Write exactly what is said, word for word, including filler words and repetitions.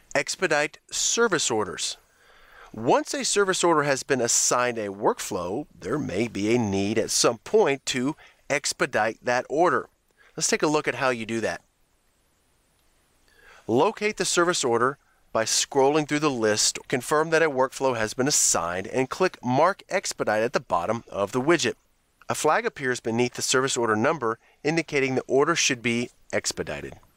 Expedite service orders. Once a service order has been assigned a workflow, there may be a need at some point to expedite that order. Let's take a look at how you do that. Locate the service order by scrolling through the list. Confirm that a workflow has been assigned and click Mark Expedite at the bottom of the widget. A flag appears beneath the service order number indicating the order should be expedited.